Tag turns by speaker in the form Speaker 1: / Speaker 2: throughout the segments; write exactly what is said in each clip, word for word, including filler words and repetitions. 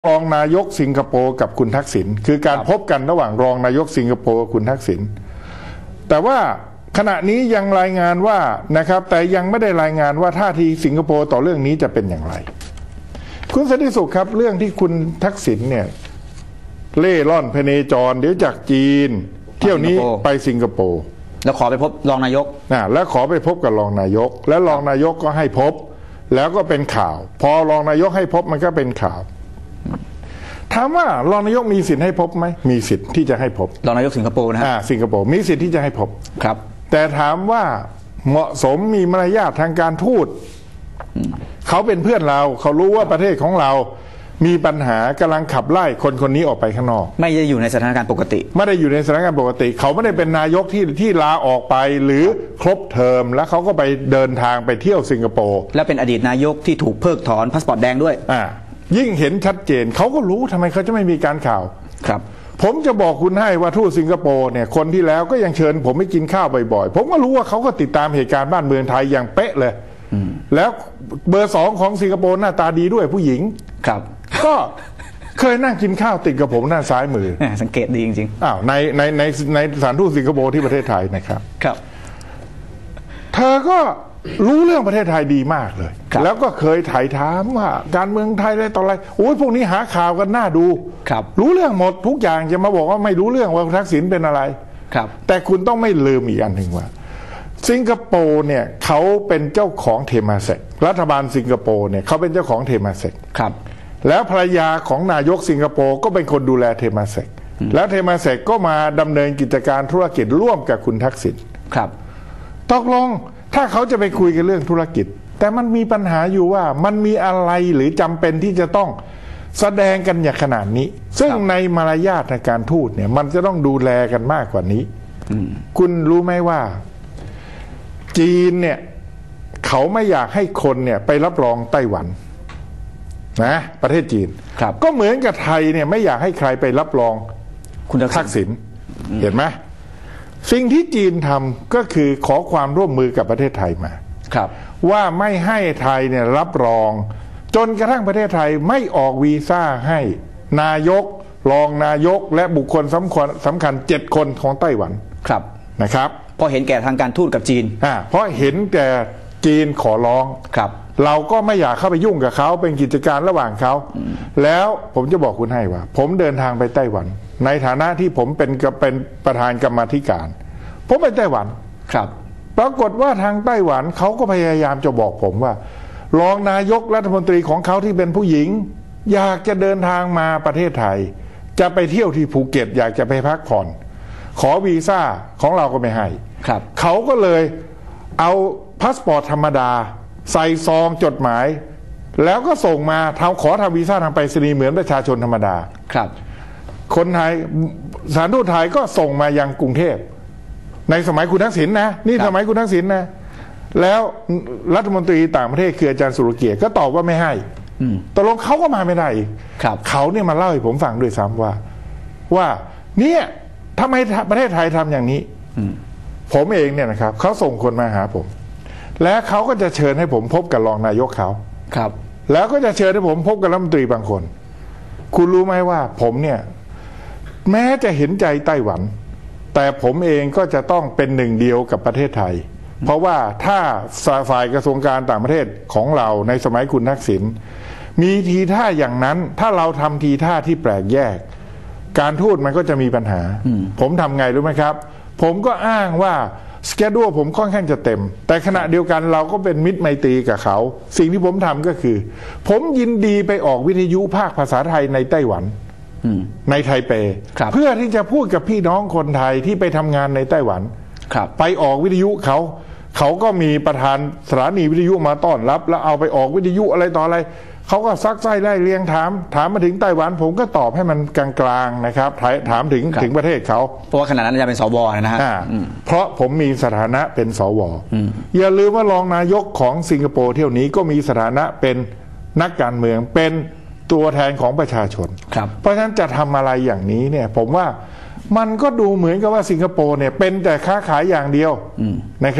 Speaker 1: รองนายกสิงคโปร์กับคุณทักษิณคือการพบกันระหว่างรองนายกสิงคโปร์กับคุณทักษิณแต่ว่าขณะนี้ยังรายงานว่านะครับแต่ยังไม่ได้รายงานว่าท่าทีสิงคโปร์ต่อเรื่องนี้จะเป็นอย่างไรคุณสันติสุขครับเรื่องที่คุณทักษิณเนี่ยเล่ร่อนพเนจรเดี๋ยวจากจีนเที่ยวนี้ไปสิงคโปร์
Speaker 2: แล้วขอไปพบรองนายก
Speaker 1: นะแล้วขอไปพบกับรองนายกแล้วรองนายกก็ให้พบแล้วก็เป็นข่าวพอรองนายกให้พบมันก็เป็นข่าวถามว่ารองนายกมีสิทธิ์ให้พบไหมมีสิทธิ์ที่จะให้พบ
Speaker 2: รองนายกสิงคโปร์นะฮะ
Speaker 1: สิงคโปร์มีสิทธิ์ที่จะให้พบ
Speaker 2: ครับ
Speaker 1: แต่ถามว่าเหมาะสมมีมารยาททางการทูตเขาเป็นเพื่อนเราเขารู้ว่าประเทศของเรามีปัญหากำลังขับไล่คนคนนี้ออกไปข้างนอก
Speaker 2: ไม่ได้อยู่ในสถานการณ์ปกติ
Speaker 1: ไม่ได้อยู่ในสถานการณ์ปกติเขาไม่ได้เป็นนายกที่ที่ลาออกไปหรือครบเทอมแล้วเขาก็ไปเดินทางไปเที่ยวสิงคโปร์
Speaker 2: และเป็นอดีตนายกที่ถูกเพิกถอนพาสปอร์ตแดงด้วย
Speaker 1: อ่ายิ่งเห็นชัดเจนเขาก็รู้ทำไมเขาจะไม่มีการข่าว
Speaker 2: ครับ
Speaker 1: ผมจะบอกคุณให้ว่าทูตสิงคโปร์เนี่ยคนที่แล้วก็ยังเชิญผมไปกินข้าวบ่อยๆผมก็รู้ว่าเขาก็ติดตามเหตุการณ์บ้านเมืองไทยอย่างเป๊ะเลยแล้วเบอร์สองของสิงคโปร์หน้าตาดีด้วยผู้หญิง
Speaker 2: ครับ
Speaker 1: ก็เคยนั่งกินข้าวติดกับผมด้านซ้ายมือ
Speaker 2: สังเกตดีจริง
Speaker 1: ๆอ้าวในในในในสถานทูตสิงคโปร์ที่ประเทศไทยนะครับ
Speaker 2: ครับ
Speaker 1: เธอก็รู้เรื่องประเทศไทยดีมากเลยแล้วก็เคยถ่ายถามว่าการเมืองไทยอะไรต่ออะไรโอ้ยพวกนี้หาข่าวกันน่าดู
Speaker 2: ครับ
Speaker 1: รู้เรื่องหมดทุกอย่างจะมาบอกว่าไม่รู้เรื่องว่าทักษิณเป็นอะไร
Speaker 2: ครับ
Speaker 1: แต่คุณต้องไม่ลืมอีกอันหนึ่งว่าสิงคโปร์เนี่ยเขาเป็นเจ้าของเทมาเซกรัฐบาลสิงคโปร์เนี่ยเขาเป็นเจ้าของเทมาเซก
Speaker 2: ครับ
Speaker 1: แล้วภรรยาของนายกสิงคโปร์ก็เป็นคนดูแลเทมาเซกแล้วเทมาเซกก็มาดำเนินกิจการธุรกิจร่วมกับคุณทักษิณ
Speaker 2: ครับ
Speaker 1: ตกลงถ้าเขาจะไปคุยกันเรื่องธุรกิจแต่มันมีปัญหาอยู่ว่ามันมีอะไรหรือจำเป็นที่จะต้องแสดงกันอย่างขนาดนี้ซึ่งในมารยาทในการทูตเนี่ยมันจะต้องดูแลกันมากกว่านี้คุณรู้ไหมว่าจีนเนี่ยเขาไม่อยากให้คนเนี่ยไปรับรองไต้หวันนะประเทศจีนก็เหมือนกับไทยเนี่ยไม่อยากให้ใครไปรับรอง
Speaker 2: คุณ
Speaker 1: ทักษิณเห็นไหมสิ่งที่จีนทำก็คือขอความร่วมมือกับประเทศไทยมา
Speaker 2: ครับ
Speaker 1: ว่าไม่ให้ไทยเนี่ยรับรองจนกระทั่งประเทศไทยไม่ออกวีซ่าให้นายกรองนายกและบุคคลสำคัญสำคัญเจ็ดคนของไต้หวัน
Speaker 2: ครับ
Speaker 1: นะครับ
Speaker 2: เพราะเห็นแก่ทางการทูตกับจีน
Speaker 1: อ่าเพราะเห็นแก่จีนขอร้อง
Speaker 2: ครับ
Speaker 1: เราก็ไม่อยากเข้าไปยุ่งกับเขาเป็นกิจการระหว่างเขาแล้วผมจะบอกคุณให้ว่าผมเดินทางไปไต้หวันในฐานะที่ผมเป็นเป็นประธานกรรมาธิการผมไปไต้หวัน
Speaker 2: ครับ
Speaker 1: ปรากฏว่าทางไต้หวันเขาก็พยายามจะบอกผมว่ารองนายกรัฐมนตรีของเขาที่เป็นผู้หญิงอยากจะเดินทางมาประเทศไทยจะไปเที่ยวที่ภูเก็ตอยากจะไปพักผ่อนขอวีซ่าของเราก็ไม่ให้
Speaker 2: ครับ
Speaker 1: เขาก็เลยเอาพาสปอร์ตธรรมดาใส่ซองจดหมายแล้วก็ส่งมาทำขอทำวีซ่าทางไปรษณีย์เหมือนประชาชนธรรมดา
Speaker 2: ครับ
Speaker 1: คนไทยสถานทูตไทยก็ส่งมายังกรุงเทพในสมัยคุณทักษิณนะนี่สมัยคุณทักษิณนะแล้วรัฐมนตรีต่างประเทศคืออาจารย์สุรเกียรติก็ตอบว่าไม่ให้ตกลงเขาก็มาไม่ได้อีกเขาเนี่ยมาเล่าให้ผมฟังด้วยซ้ำว่าว่าเนี่ยทำไมประเทศไทยทำอย่างนี้ผมเองเนี่ยนะครับเขาส่งคนมาหาผมและเขาก็จะเชิญให้ผมพบกับรองนายกเขา
Speaker 2: ครับ
Speaker 1: แล้วก็จะเชิญให้ผมพบกับรัฐมนตรีบางคนคุณรู้ไหมว่าผมเนี่ยแม้จะเห็นใจไต้หวันแต่ผมเองก็จะต้องเป็นหนึ่งเดียวกับประเทศไทยเพราะว่าถ้าฝ่ายกระทรวงการต่างประเทศของเราในสมัยคุณทักษิณมีทีท่าอย่างนั้นถ้าเราทำทีท่าที่แปลกแยกการทูตมันก็จะมีปัญหาผมทำไงรู้ไหมครับผมก็อ้างว่าสเกดูลผมค่อนข้างจะเต็มแต่ขณะเดียวกันเราก็เป็นมิตรไมตรีกับเขาสิ่งที่ผมทำก็คือผมยินดีไปออกวิทยุภาคภาษาไทยในไต้หวันในไทเปเพื่อที่จะพูดกับพี่น้องคนไทยที่ไปทำงานในไต้หวันไปออกวิทยุเขาเขาก็มีประธานสถานีวิทยุมาต้อนรับแล้วเอาไปออกวิทยุอะไรต่ออะไรเขาก็ซักไส้ไล่เลียงถามถามมาถึงไต้หวันผมก็ตอบให้มันกลางๆนะครับถามถึงถึงประเทศเขา
Speaker 2: เพราะว่าขณะนั้นจะเป็นสวนะฮะ
Speaker 1: เพราะผมมีสถานะเป็นสวอย่าลืมว่ารองนายกของสิงคโปร์เที่ยวนี้ก็มีสถานะเป็นนักการเมืองเป็นตัวแทนของประชาชนเพราะฉะนั้นจะทำอะไรอย่างนี้เนี่ยผมว่ามันก็ดูเหมือนกับว่าสิงคโปร์เนี่ยเป็นแต่ค้าขายอย่างเดียวนะครับ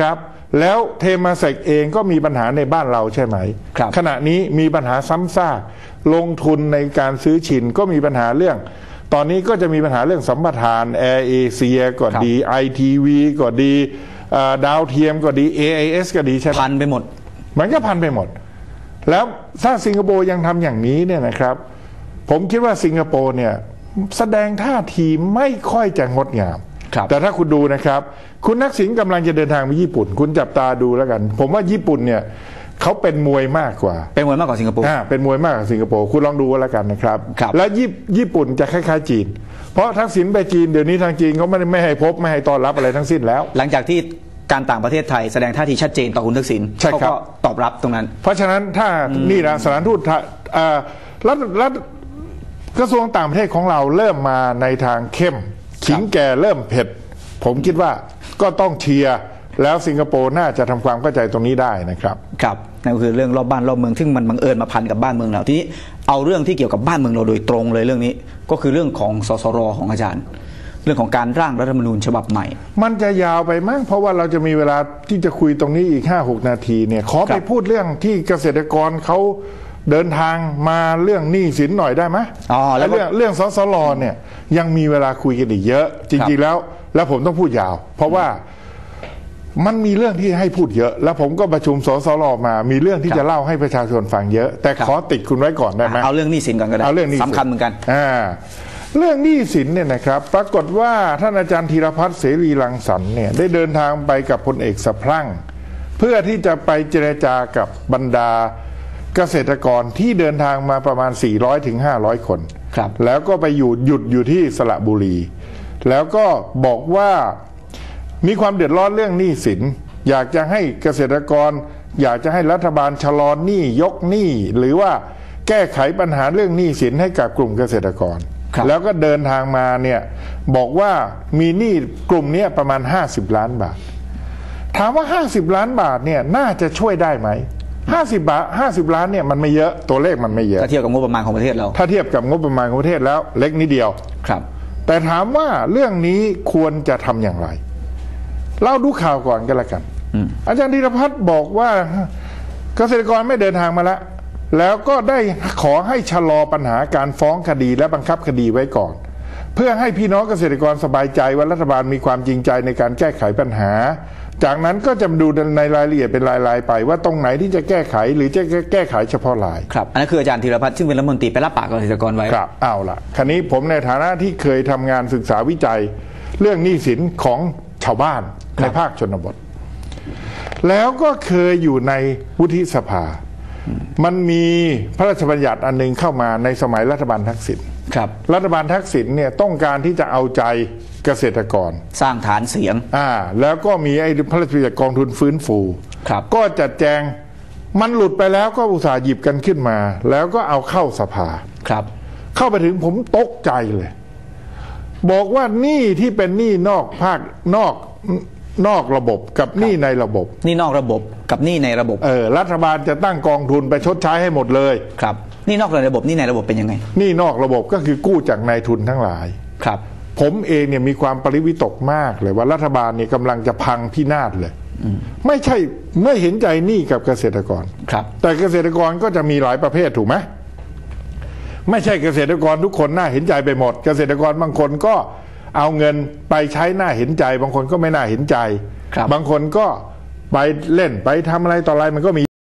Speaker 1: แล้วเทมาเซกเองก็มีปัญหาในบ้านเราใช่ไหม
Speaker 2: ครับ
Speaker 1: ขณะนี้มีปัญหาซ้ำซากลงทุนในการซื้อชินก็มีปัญหาเรื่อง ตอนนี้ก็จะมีปัญหาเรื่องสัมปทานแอร์เอเชียก็ดีไอทีวีก็ดีดาวเทียมก็ดี เอ ไอ เอส ก็ดีใช่ไหม
Speaker 2: พันไปหมด
Speaker 1: มันก็พันไปหมด แล้วถ้าสิงคโปร์ยังทำอย่างนี้เนี่ยนะครับ ผมคิดว่าสิงคโปร์เนี่ยแสดงท่าทีไม่ค่อยจะงดงาม
Speaker 2: ครับ
Speaker 1: แต่ถ้าคุณดูนะครับ คุณนักสิงห์กำลังจะเดินทางไปญี่ปุ่น คุณจับตาดูแล้วกัน ผมว่าญี่ปุ่นเนี่ยเขาเป็นมวยมากกว่า
Speaker 2: เป็นมวยมากกว่าสิงคโปร์
Speaker 1: อ่าเป็นมวยมากกว่าสิงคโปร์คุณลองดูแล้วกันนะครับ
Speaker 2: ครับ
Speaker 1: และญี่ญี่ปุ่นจะคล้ายๆจีน เพราะทักษิณไปจีนเดี๋ยวนี้ทางจีนเขาไม่ได้ไม่ให้พบไม่ให้ต้อนรับอะไรทั้งสิ้นแล้ว
Speaker 2: หลังจากที่การต่างประเทศไทยแสดงท่าทีชัดเจนต่อคุณทักษิณ
Speaker 1: ใช่
Speaker 2: เขา
Speaker 1: ครับ
Speaker 2: ก็ตอบรับตรงนั้น
Speaker 1: เพราะฉะนั้นถ้านี่นะสถานทูตไทยอ่ารัฐรัฐกระทรวงต่างประเทศของเราเริ่มมาในทางเข้มขิงแก่เริ่มเผ็ด ผมคิดว่าก็ต้องเชียร์แล้วสิงคโปร์น่าจะทำความเข้าใจตรงนี้ได้นะครับ
Speaker 2: ครับนั่นก็คือเรื่องรอบบ้านรอบเมืองซึ่งมันบังเอิญมาพันกับบ้านเมืองเราทีนี้เอาเรื่องที่เกี่ยวกับบ้านเมืองเราโดยตรงเลยเรื่องนี้ก็คือเรื่องของสสรของอาจารย์ เรื่องของการร่างรัฐธรรมนูญฉบับใหม่
Speaker 1: มันจะยาวไปมั้งเพราะว่าเราจะมีเวลาที่จะคุยตรงนี้อีก ห้าหก นาทีเนี่ยขอไปพูดเรื่องที่เกษตรกรเขาเดินทางมาเรื่องหนี้สินหน่อยได้ไหม
Speaker 2: อ๋อแล้วก็
Speaker 1: เรื่องเรื่องสสรเนี่ยยังมีเวลาคุยกันอีกเยอะ จริงๆแล้วแล้วผมต้องพูดยาว เพราะว่ามันมีเรื่องที่ให้พูดเยอะ แล้วผมก็ประชุมสสรมามีเรื่องที่จะเล่าให้ประชาชนฟังเยอะ แต่ขอติดคุณไว้ก่อนได้ไหม
Speaker 2: เอาเรื่องหนี้สินก่อนก็ได้
Speaker 1: เอาเรื่องหนี้สิน
Speaker 2: สำคัญเหมือนกัน
Speaker 1: อ่าเรื่องหนี้สินเนี่ยนะครับ ปรากฏว่าท่านอาจารย์ธีรพัฒน์เสรีรังสรรค์เนี่ยได้เดินทางไปกับพลเอกสะพรั่ง เพื่อที่จะไปเจรจากับบรรดาเกษตรกรที่เดินทางมาประมาณ สี่ร้อยถึงห้าร้อย คน
Speaker 2: ครับ
Speaker 1: แล้วก็ไปอยู่หยุดอยู่ที่สระบุรี แล้วก็บอกว่ามีความเดือดร้อนเรื่องหนี้สิน อยากจะให้เกษตรกร อยากจะให้รัฐบาลชะลอหนี้ยกหนี้หรือว่าแก้ไขปัญหาเรื่องหนี้สินให้กับกลุ่มเกษตรกร
Speaker 2: ครับ
Speaker 1: แล้วก็เดินทางมาเนี่ยบอกว่ามีหนี้กลุ่มนี้ประมาณห้าสิบล้านบาท ถามว่าห้าสิบล้านบาทเนี่ยน่าจะช่วยได้ไหมห้าสิบบาทห้าสิบล้านเนี่ยมันไม่เยอะตัวเลขมันไม่เยอะ
Speaker 2: ถ้าเทียบกับงบประมาณของประเทศเรา
Speaker 1: ถ้าเทียบกับงบประมาณของประเทศแล้วเล็กนิดเดียว
Speaker 2: ครับ
Speaker 1: แต่ถามว่าเรื่องนี้ควรจะทำอย่างไร เราดูข่าวก่อนกันละกัน อาจารย์ธีรพัฒน์บอกว่าเกษตรกรไม่เดินทางมาแล้ว แล้วก็ได้ขอให้ชะลอปัญหาการฟ้องคดีและบังคับคดีไว้ก่อน เพื่อให้พี่น้องเกษตรกรสบายใจว่ารัฐบาลมีความจริงใจในการแก้ไขปัญหา จากนั้นก็จะดูในรายละเอียดเป็นรายๆไปว่าตรงไหนที่จะแก้ไขหรือจะแก้ไขเฉพาะราย
Speaker 2: ครับอันนั้นคืออาจารย์ธีรพัฒน์ซึ่งเป็นรัฐมนตรีไปรับปากกับเกษตรกรไว้
Speaker 1: ครับเอาล่ะคันนี้ผมในฐานะที่เคยทำงานศึกษาวิจัย เรื่องหนี้สินของชาวบ้านในภาคชนบท แล้วก็เคยอยู่ในวุฒิสภา มันมีพระราชบัญญัติอันหนึงเข้ามาในสมัยรัฐบาลทักษิณ
Speaker 2: ครับ
Speaker 1: รัฐบาลทักษิณเนี่ยต้องการที่จะเอาใจเกษตรกร
Speaker 2: สร้างฐานเสียง
Speaker 1: อ่าแล้วก็มีไอ้พระราชบัญญัติกองทุนฟื้นฟู
Speaker 2: ครับ
Speaker 1: ก็จัดแจงมันหลุดไปแล้วก็อุตส่าห์หยิบกันขึ้นมา แล้วก็เอาเข้าสภา
Speaker 2: ครับ
Speaker 1: เข้าไปถึงผมตกใจเลย บอกว่าหนี้ที่เป็นหนี้นอกภาคนอกนอกระบบกับหนี้ในระบบ
Speaker 2: หนี่นอกระบบกับหนี่ในระบบ
Speaker 1: เออรัฐบาลจะตั้งกองทุนไปชดใช้ให้หมดเลย
Speaker 2: ครับหนี่นอกระบบหนี่ในระบบเป็นยังไง
Speaker 1: หนี้นอกระบบก็คือกู้จากนายทุนทั้งหลาย
Speaker 2: ครับ
Speaker 1: ผมเองเนี่ยมีความปริวิตกมากเลยว่ารัฐบาลเนี่ยกำลังจะพังพินาศเลย ไม่ใช่ไม่เห็นใจหนี้กับเกษตรกร
Speaker 2: ครับ
Speaker 1: แต่เกษตรกรก็จะมีหลายประเภทถูกไหมไม่ใช่เกษตรกรทุกคนน่าเห็นใจไปหมด เกษตรกรบางคนก็เอาเงินไปใช้น่าเห็นใจ บางคนก็ไม่น่าเห็นใจ
Speaker 2: ครับ
Speaker 1: บางคนก็ไปเล่นไปทำอะไรต่ออะไรมันก็มี